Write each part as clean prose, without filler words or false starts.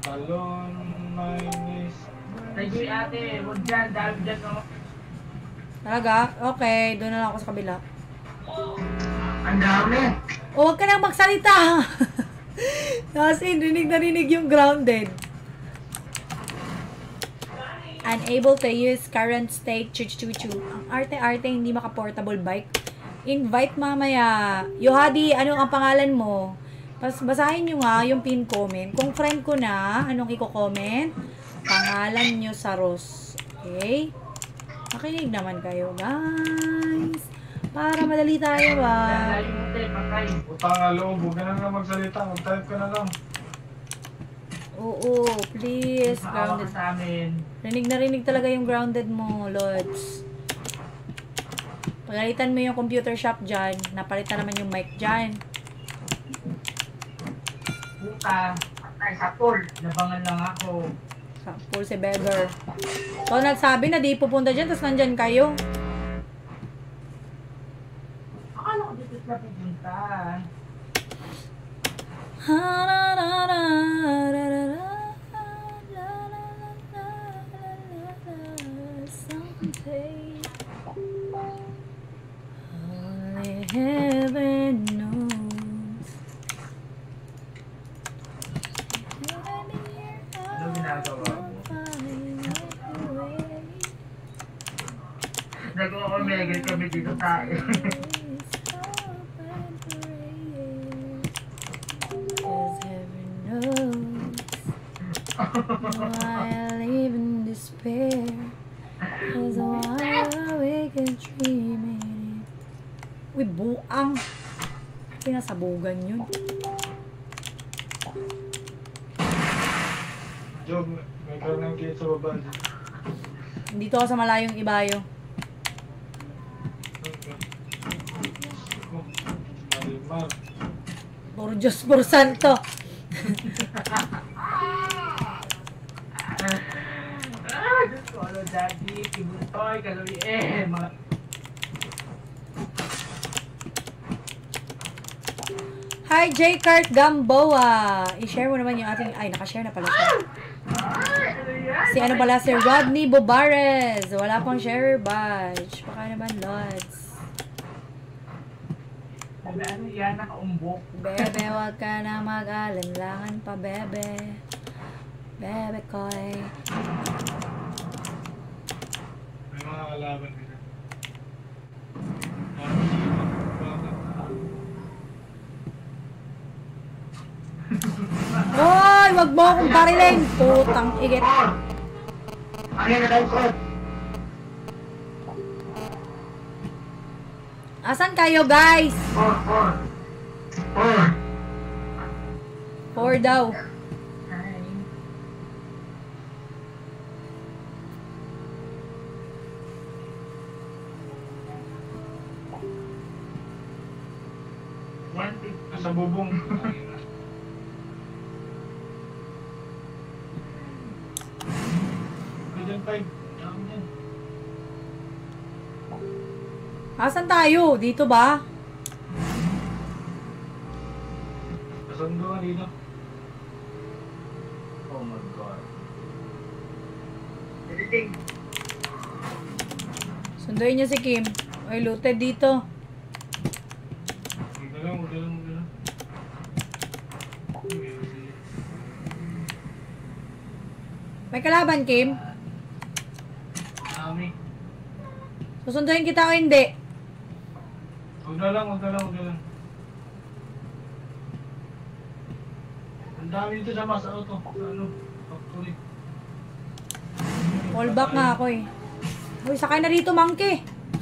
Talon, minus. Thank you ate, huwag dyan, dami dyan no. Talaga? Okay, doon na lang ako sa kabila. Ang dami. O, huwag ka nang magsalita. Kasi rinig na rinig yung grounded. Unable to use current state. Chu-chu-chu. Ang arte-arte, hindi maka-portable bike. Invite mamaya. Yohadi, ano ang pangalan mo? Basahin nyo nga yung pin comment. Kung friend ko na, anong i-comment? Pangalan nyo sa Ros. Okay? Makinig naman kayo, guys. Para madali tayo ba? Utang nga loob, huwag ka na nga magsalita. Mag-type ka na lang. Oo, please. Maawa Grounded. ka sa amin. Rinig na rinig talaga yung grounded mo, Lods. Pagalitan mo yung computer shop dyan. Napalitan naman yung mic dyan. Buka, patay sa pool. Labangan lang ako. Full si beggar. So, nagsabi na di pupunta dyan, tapos nandyan kayo. Akala ko dito sila pupunta. Someday, only heaven knows. Ano ginagawa mo? Nag-o-omegel kami dito tayo. Why I live in despair is why I wake and dreaming. Uy, buang. Pinasabugan yun. Job, may karoon ng kit sa baba. Dito ako sa malayong ibayo. Marimar. Por Diyos, por Santo. Diyos ko, ano, daddy, kibutoy, kalori, mga... Hi, J. Kart Gamboa. I-share mo naman yung ating... Ay, nakashare na pala siya. Si ano pala, si Rodney Bobares. Wala pang share badge. Baka naman, Lods. Sabi, ano yan, nakaumbok. Bebe, wag ka na mag-alanlangan pa, bebe. Bebe koy. May mga kalaban nila. Hoy, wag mo akong barilin. Putang igit. Ayan na daw ko. Asan kayo, guys? 4 daw. Sa bubong. Diyan 5. Asan tayo? Dito ba? Kasundo nga dito. Oh my God. Editing. Sunduin niyo si Kim. Ay, looted dito. Huwag na lang, huwag na lang, huwag na lang. May kalaban, Kim? Dami. Susunduin kita o hindi? Huwag na lang, huwag na lang, huwag na lang. Ang dami dito sa mas auto. Sa ano? Factory. Fall back nga ako eh. Uy, sakay na rito, monkey.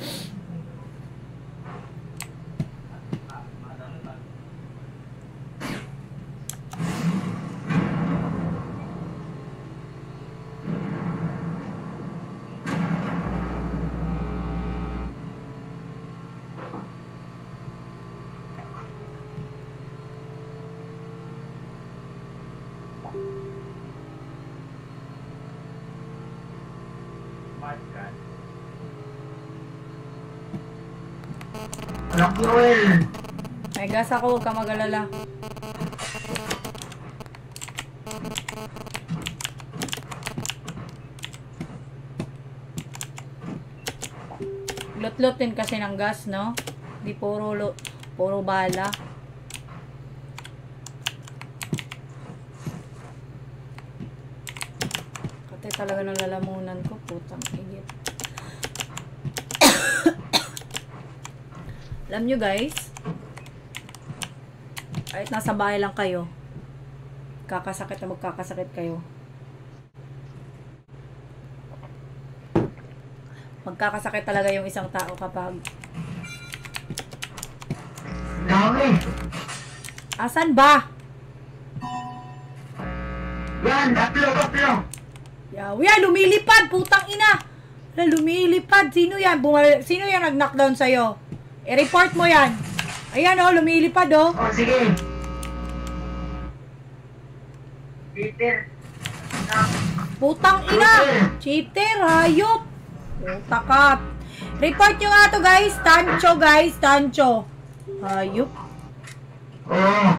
Anak Noel. May gas ako, huwag ka mag-alala. Lot-lot din kasi ng gas, no? Di puro bala. Kate talaga ng lalamunan ko, putang higit. Alam nyo guys, kahit nasa bahay lang kayo, kakasakit na magkakasakit kayo. Magkakasakit talaga yung isang tao kapag... Dami! Asan ba? Yan! Tatlo! Yawi yan, lumilipad! Putang ina! Wala, lumilipad! Sino yan? Sino yan nag-knockdown sa'yo? I-report mo yan! Ayan oh, lumilipad oh! Oh, sige! Peter! Putang ina! Cheater! Hayop! Puta ka! Report nyo nga to guys! Tancho guys! Tancho! Hayop! Oh!